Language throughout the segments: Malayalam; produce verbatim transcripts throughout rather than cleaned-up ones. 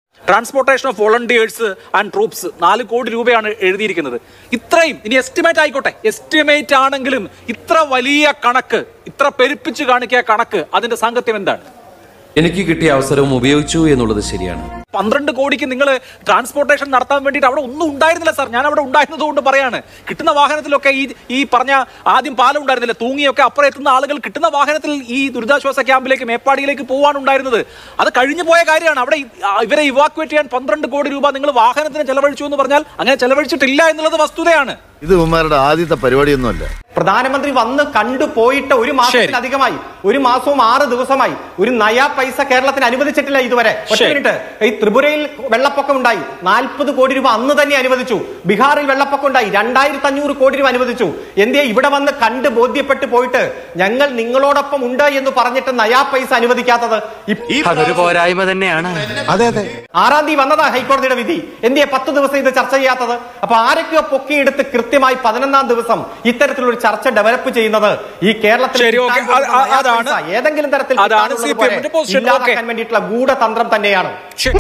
Transportation of volunteers and troops നാല് കോടി രൂപയാണ് എഴുതിയിരിക്കുന്നത്. ഇത്രയും ഇനി എസ്റ്റിമേറ്റ് ആയിക്കോട്ടെ, എസ്റ്റിമേറ്റ് ആണെങ്കിലും ഇത്ര വലിയ കണക്ക്, ഇത്ര പെരുപ്പിച്ച് കാണിക്കുക കണക്ക്, അതിന്റെ സാങ്കത്യം എന്താണ്? എനിക്ക് കിട്ടിയ അവസരവും ഉപയോഗിച്ചു എന്നുള്ളത് ശരിയാണ്. പന്ത്രണ്ട് കോടിക്ക് നിങ്ങൾ ട്രാൻസ്പോർട്ടേഷൻ നടത്താൻ വേണ്ടിയിട്ട് അവിടെ ഒന്നും ഉണ്ടായിരുന്നില്ല സാർ. ഞാൻ അവിടെ ഉണ്ടായിരുന്നത് കൊണ്ട് പറയാണ്. കിട്ടുന്ന വാഹനത്തിലൊക്കെ ഈ ഈ പറഞ്ഞ ആദ്യം പാലം ഉണ്ടായിരുന്നില്ല, തൂങ്ങിയൊക്കെ അപ്പുറം എത്തുന്ന ആളുകൾ കിട്ടുന്ന വാഹനത്തിൽ ഈ ദുരിതാശ്വാസ ക്യാമ്പിലേക്ക് മേപ്പാടിയിലേക്ക് പോവാണ് ഉണ്ടായിരുന്നത്. അത് കഴിഞ്ഞു പോയ കാര്യമാണ്. അവിടെ ഇവരെ ഇവാക്യുവേറ്റ് ചെയ്യാൻ പന്ത്രണ്ട് കോടി രൂപ നിങ്ങൾ വാഹനത്തിന് ചെലവഴിച്ചു എന്ന് പറഞ്ഞാൽ അങ്ങനെ ചെലവഴിച്ചിട്ടില്ല എന്നുള്ളത് വസ്തുതയാണ്. ഇത് ഉമ്മാരുടെ ആദ്യത്തെ പരിപാടിയൊന്നുമല്ല. പ്രധാനമന്ത്രി വന്ന് കണ്ടുപോയിട്ട് ഒരു മാസത്തിലധികമായി, ഒരു മാസവും ആറ് ദിവസമായി. ഒരു നയാ പൈസ കേരളത്തിന് അനുവദിച്ചിട്ടില്ല ഇതുവരെ. ഒറ്റ മിനിറ്റ്. ഈ ത്രിപുരയിൽ വെള്ളപ്പൊക്കം ഉണ്ടായി, നാൽപ്പത് കോടി രൂപ അന്ന് തന്നെ അനുവദിച്ചു. ബീഹാറിൽ വെള്ളപ്പൊക്കം ഉണ്ടായി, രണ്ടായിരത്തി അഞ്ഞൂറ് കോടി രൂപ അനുവദിച്ചു. എന്തേ ഇവിടെ വന്ന് കണ്ട് ബോധ്യപ്പെട്ട് പോയിട്ട് ഞങ്ങൾ നിങ്ങളോടൊപ്പം ഉണ്ട് എന്ന് പറഞ്ഞിട്ട് നയാ പൈസ അനുവദിക്കാത്തത്? അതൊരു പോരായ്മ തന്നെയാണ്. അതെ അതെ ആറാം തീയതി വന്നതാ ഹൈക്കോടതിയുടെ വിധി. എന്തേ പത്ത് ദിവസം ഇത് ചർച്ച ചെയ്യാത്തത്? അപ്പൊ ആരൊക്കെയോ പൊക്കിയെടുത്ത് കൃത്യമായി പതിനൊന്നാം ദിവസം ഇത്തരത്തിലൊരു ചർച്ച ഡെവലപ്പ് ചെയ്യുന്നത് ഈ കേരളത്തിൽ ഏതെങ്കിലും തരത്തിൽ ഇല്ലാതാക്കാൻ വേണ്ടിയിട്ടുള്ള ഗൂഢതന്ത്രം തന്നെയാണ്.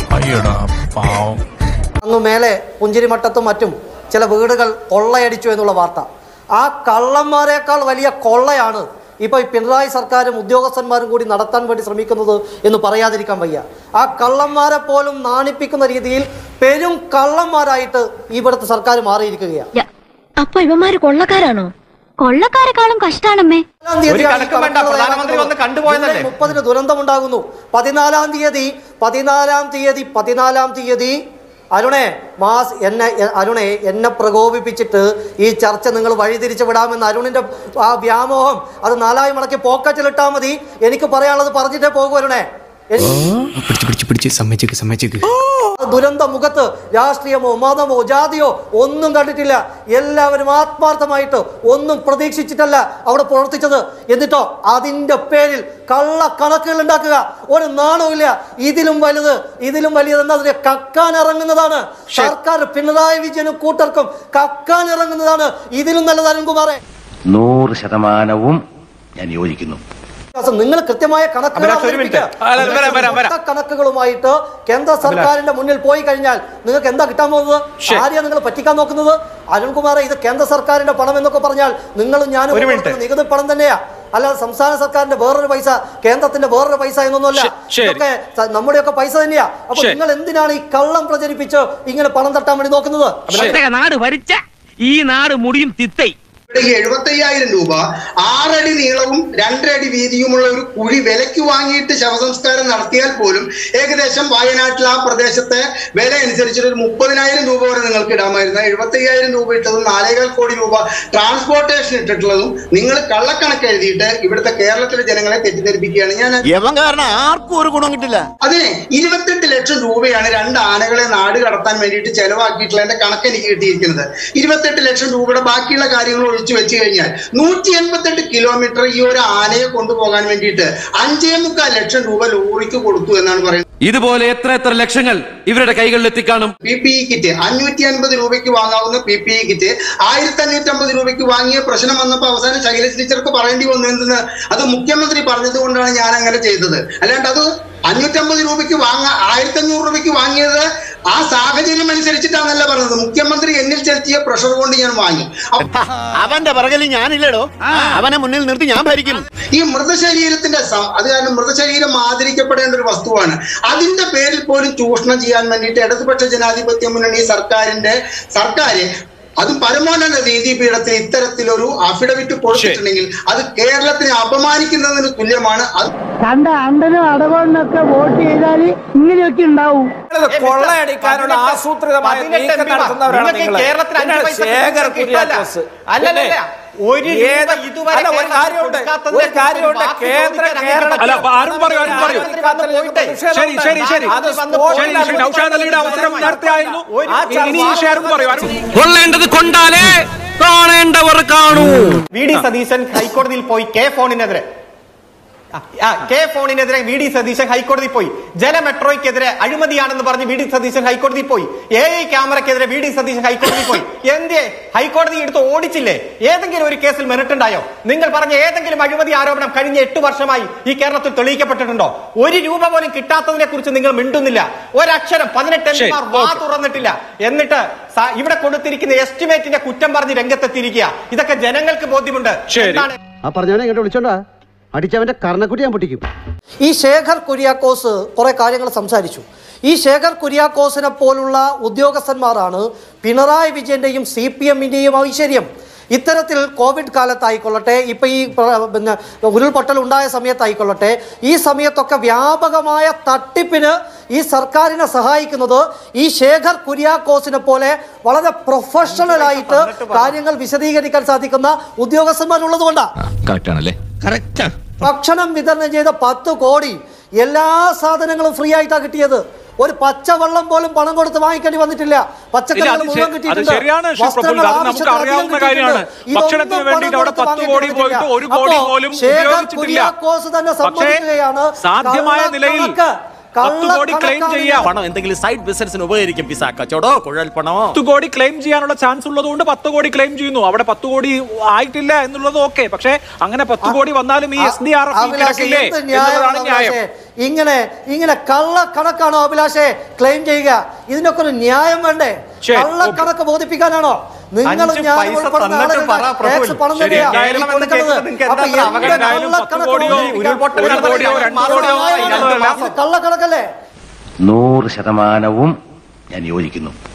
അങ്ങ് മേലെ പുഞ്ചിരിമട്ടത്തും മറ്റും ചില വീടുകൾ കൊള്ളയടിച്ചു എന്നുള്ള വാർത്ത, ആ കള്ളന്മാരെക്കാൾ വലിയ കൊള്ളയാണ് ഇപ്പൊ പിണറായി സർക്കാരും ഉദ്യോഗസ്ഥന്മാരും കൂടി നടത്താൻ വേണ്ടി ശ്രമിക്കുന്നത് എന്ന് പറയാതിരിക്കാൻ വയ്യ. ആ കള്ളന്മാരെ പോലും നാണിപ്പിക്കുന്ന രീതിയിൽ പെരും കള്ളന്മാരായിട്ട് ഇവിടുത്തെ സർക്കാർ മാറിയിരിക്കുകയാണ്. അപ്പൊ ഇവന്മാര് കൊള്ളക്കാരാണോ? കൊള്ളക്കാരെക്കാളും കഷ്ടാണമ്മേ. മുപ്പതിന് ദുരന്തമുണ്ടാകുന്നു. പതിനാലാം തീയതി പതിനാലാം തീയതി പതിനാലാം തീയതി അരുണേ മാസ് എന്നെ അരുണെ എന്നെ പ്രകോപിപ്പിച്ചിട്ട് ഈ ചർച്ച നിങ്ങൾ വഴിതിരിച്ചു വിടാമെന്ന് അരുണിന്റെ ആ വ്യാമോഹം അത് നാലായി മടക്കി പോക്കറ്റിലിട്ടാൽ മതി. എനിക്ക് പറയാനുള്ളത് പറഞ്ഞിട്ടേ പോകും അരുണേ. ദുരന്ത മുഖത്ത് രാഷ്ട്രീയമോ മതമോ ജാതിയോ ഒന്നും കണ്ടിട്ടില്ല. എല്ലാവരും ആത്മാർത്ഥമായിട്ട് ഒന്നും പ്രതീക്ഷിച്ചിട്ടല്ല അവിടെ പ്രവർത്തിച്ചത്. എന്നിട്ടോ അതിന്റെ പേരിൽ കള്ള കണക്കുകൾ ഉണ്ടാക്കുക ഒരു നാണവുമില്ല. ഇതിലും വലുത് ഇതിലും വലിയത് എന്താ? കക്കാൻ ഇറങ്ങുന്നതാണ് സർക്കാർ. പിണറായി വിജയനും കൂട്ടർക്കും കക്കാൻ ഇറങ്ങുന്നതാണ്. ഇതിലും നല്ലത് അരുൺകുമാറെ. നൂറ് ശതമാനവും ഞാൻ യോജിക്കുന്നു. നിങ്ങൾ കൃത്യമായ കണക്കുകളുമായിട്ട് കേന്ദ്ര സർക്കാരിന്റെ മുന്നിൽ പോയി കഴിഞ്ഞാൽ നിങ്ങൾക്ക് എന്താ കിട്ടാൻ പോകുന്നത്? ആരെയാണ് നിങ്ങൾ പറ്റിക്കാൻ നോക്കുന്നത്? അരുൺകുമാറെ, ഇത് കേന്ദ്ര സർക്കാരിന്റെ പണം എന്നൊക്കെ പറഞ്ഞാൽ നിങ്ങളും ഞാനും നികുതി പണം തന്നെയാ, അല്ലാതെ സംസ്ഥാന സർക്കാരിന്റെ വേറൊരു പൈസ, കേന്ദ്രത്തിന്റെ വേറൊരു പൈസ എന്നൊന്നുമല്ല. ഇതൊക്കെ നമ്മുടെയൊക്കെ പൈസ തന്നെയാ. അപ്പൊ നിങ്ങൾ എന്തിനാണ് ഈ കള്ളം പ്രചരിപ്പിച്ച് ഇങ്ങനെ പണം തട്ടാൻ വേണ്ടി നോക്കുന്നത്? നാട് ഭരിച്ച ഈ നാട് മുടിയും തിത്തൈ എഴുപത്തി അയ്യായിരം രൂപ ആറടി നീളവും രണ്ടരടി വീതിയുമുള്ള ഒരു കുഴി വിലയ്ക്ക് വാങ്ങിയിട്ട് ശവസംസ്കാരം നടത്തിയാൽ പോലും ഏകദേശം വയനാട്ടിൽ ആ പ്രദേശത്തെ വില അനുസരിച്ചിട്ട് ഒരു മുപ്പതിനായിരം രൂപ വരെ നിങ്ങൾക്ക് ഇടാമായിരുന്നു. എഴുപത്തി അയ്യായിരം രൂപ ഇട്ടതും നാലേകാൽ കോടി രൂപ ട്രാൻസ്പോർട്ടേഷൻ ഇട്ടിട്ടുള്ളതും നിങ്ങൾ കള്ളക്കണക്ക് എഴുതിയിട്ട് ഇവിടുത്തെ കേരളത്തിലെ ജനങ്ങളെ തെറ്റിദ്ധരിപ്പിക്കുകയാണ്. ഞാൻ ആർക്കും ഒരു ഗുണം കിട്ടില്ല. അതെ, ഇരുപത്തെട്ട് ലക്ഷം രൂപയാണ് രണ്ട് ആനകളെ നാട് കടത്താൻ വേണ്ടിയിട്ട് ചെലവാക്കിയിട്ടുള്ള എന്റെ കണക്ക് എനിക്ക് കിട്ടിയിരിക്കുന്നത്. ഇരുപത്തെട്ട് ലക്ഷം രൂപയുടെ ബാക്കിയുള്ള കാര്യങ്ങൾ വെച്ച് കഴിഞ്ഞാൽ നൂറ്റി എൺപത്തെട്ട് കിലോമീറ്റർ ഈ ഒരു ആനയെ കൊണ്ടുപോകാൻ വേണ്ടിയിട്ട് അഞ്ചേ മുക്കാൽ ലക്ഷം രൂപ ലോറിക്ക് കൊടുത്തു എന്നാണ് പറയുന്നത്. ഇതുപോലെ എത്ര എത്ര ലക്ഷങ്ങൾ ഇവരുടെ കൈകളിൽ എത്തിക്കാണും. പി പി ഇ കിറ്റ് അഞ്ഞൂറ്റി അൻപത് രൂപയ്ക്ക് വാങ്ങാവുന്ന പി പി ഇ കിറ്റ് ആയിരത്തി അഞ്ഞൂറ്റി അമ്പത് രൂപയ്ക്ക് വാങ്ങിയ പ്രശ്നം വന്നപ്പോൾ അവസാനം ശൈലജ ടീച്ചർക്ക് പറയേണ്ടി വന്നു. എന്തെന്ന്? അത് മുഖ്യമന്ത്രി പറഞ്ഞത് കൊണ്ടാണ് ഞാൻ അങ്ങനെ ചെയ്തത്. അല്ലാണ്ട് അത് അഞ്ഞൂറ്റമ്പത് രൂപയ്ക്ക് വാങ്ങാ ആയിരത്തി അഞ്ഞൂറ് രൂപയ്ക്ക് വാങ്ങിയത് ആ സാഹചര്യം അനുസരിച്ചിട്ടാണല്ല പറഞ്ഞത്. മുഖ്യമന്ത്രി എന്നിൽ ചെലുത്തിയ പ്രഷർ കൊണ്ട് ഞാൻ വാങ്ങി. അവന്റെ പറകലിൽ ഞാനില്ലടോ, അവനെ മുന്നിൽ നിർത്തി ഞാൻ ഭരിക്കും. ഈ മൃതശരീരത്തിന്റെ അത് കാരണം മൃതശരീരം ആദരിക്കപ്പെടേണ്ട ഒരു വസ്തുവാണ്. അതിന്റെ പേരിൽ പോലും ചൂഷണം ചെയ്യാൻ വേണ്ടിയിട്ട് ഇടതുപക്ഷ ജനാധിപത്യ മുന്നണി സർക്കാരിന്റെ സർക്കാർ അതും പരമോന്നത നീതിപീഠത്തിൽ ഇത്തരത്തിലൊരു അഫിഡവിറ്റ് കൊടുത്തിട്ടുണ്ടെങ്കിൽ അത് കേരളത്തിനെ അപമാനിക്കുന്നതിന് തുല്യമാണ്. അത് കണ്ട അണ്ടനും അടവണ്ണൊക്കെ വോട്ട് ചെയ്താൽ ഇങ്ങനെയൊക്കെ ഉണ്ടാവും. കൊള്ളയടിക്കാനുള്ള ആസൂത്രിതമായ നീക്കം നടത്തുന്നവരാണ് നിങ്ങൾ. ഒരു ഇതുവരെ കൊള്ളേണ്ടത് കൊണ്ടാലേ കാണേണ്ടവർ കാണൂ. വി ഡി സതീശൻ ഹൈക്കോടതിയിൽ പോയി കെ ഫോണിനെതിരെ കെ ഫോണിനെതിരെ വി ഡി സതീശൻ ഹൈക്കോടതി പോയി. ജല മെട്രോയ്ക്കെതിരെ അഴിമതിയാണെന്ന് പറഞ്ഞ് വി ഡി സതീശൻ ഹൈക്കോടതി പോയി. എ ഐ ക്യാമറയ്ക്കെതിരെ വി ഡി സതീശൻ ഹൈക്കോടതി പോയി. എന്തേ ഹൈക്കോടതി എടുത്ത് ഓടിച്ചില്ലേ? ഏതെങ്കിലും ഒരു കേസിൽ മെറിറ്റുണ്ടായോ? നിങ്ങൾ പറഞ്ഞ ഏതെങ്കിലും അഴിമതി ആരോപണം കഴിഞ്ഞ എട്ട് വർഷമായി ഈ കേരളത്തിൽ തെളിയിക്കപ്പെട്ടിട്ടുണ്ടോ? ഒരു രൂപ പോലും കിട്ടാത്തതിനെ കുറിച്ച് നിങ്ങൾ മിണ്ടുന്നില്ല. ഒരക്ഷരം പതിനെട്ട് എം പിമാർ വാ തുറന്നിട്ടില്ല. എന്നിട്ട് ഇവിടെ കൊടുത്തിരിക്കുന്ന എസ്റ്റിമേറ്റിന്റെ കുറ്റം പറഞ്ഞ് രംഗത്തെത്തിയിരിക്കുക. ഇതൊക്കെ ജനങ്ങൾക്ക് ബോധ്യമുണ്ട്. ആ പറഞ്ഞവനെ ഇങ്ങോട്ട് വിളിച്ചോണ്ടാ അടിച്ചവന്റെ കർണക്കുട്ടി ഞാൻ പൊട്ടിക്കും. ഈ ശേഖർ കുര്യാക്കോസ് കുറെ കാര്യങ്ങൾ സംസാരിച്ചു. ഈ ശേഖർ കുര്യാക്കോസിനെ പോലുള്ള ഉദ്യോഗസ്ഥന്മാരാണ് പിണറായി വിജയന്റെയും സി പി എമ്മിന്റെയും ഐശ്വര്യം. ഇത്തരത്തിൽ കോവിഡ് കാലത്തായിക്കൊള്ളട്ടെ, ഇപ്പം ഈ പിന്നെ ഉരുൾപൊട്ടൽ ഉണ്ടായ സമയത്തായിക്കൊള്ളട്ടെ, ഈ സമയത്തൊക്കെ വ്യാപകമായ തട്ടിപ്പിന് ഈ സർക്കാരിനെ സഹായിക്കുന്നത് ഈ ശേഖർ കുര്യാക്കോസിനെ പോലെ വളരെ പ്രൊഫഷണൽ ആയിട്ട് കാര്യങ്ങൾ വിശദീകരിക്കാൻ സാധിക്കുന്ന ഉദ്യോഗസ്ഥന്മാരുള്ളത് കൊണ്ടാണ്. ഭക്ഷണം വിതരണം ചെയ്ത പത്ത് കോടി എല്ലാ സാധനങ്ങളും ഫ്രീ ആയിട്ടാണ് കിട്ടിയത്. ഒരു പച്ചവെള്ളം പോലും പണം കൊടുത്ത് വാങ്ങിക്കേണ്ടി വന്നിട്ടില്ല. പച്ചക്കറികൾ മുഴുവൻ കിട്ടിയിട്ടുണ്ട്. ശേഖർ കുര്യാക്കോസ് തന്നെ സമ്മതിക്കുകയാണ് സാധ്യമായ നിലയിൽ പണം എന്തെങ്കിലും സൈഡ് ബിസിനസിന് ഉപകരിക്കും. പിസ കച്ചവടോ കുഴൽ പണമോ പത്ത് കോടി ക്ലെയിം ചെയ്യാനുള്ള ചാൻസ് ഉള്ളതുകൊണ്ട് പത്ത് കോടി ക്ലെയിം ചെയ്യുന്നു. അവിടെ പത്ത് കോടി ആയിട്ടില്ല എന്നുള്ളത് ഓക്കെ. പക്ഷെ അങ്ങനെ പത്ത് കോടി വന്നാലും ഈ എസ് ഡി ആർ എഫ് ഇങ്ങനെ ഇങ്ങനെ കള്ളക്കണക്കാണോ അഭിലാഷെ ക്ലെയിം ചെയ്യുക? ഇതിനൊക്കെ ഒരു ന്യായം വേണ്ടേ? കള്ളക്കണക്ക് ബോധിപ്പിക്കാനാണോ നിങ്ങൾ കള്ളക്കണക്കല്ലേ? നൂറ് ശതമാനവും ഞാൻ യോജിക്കുന്നു.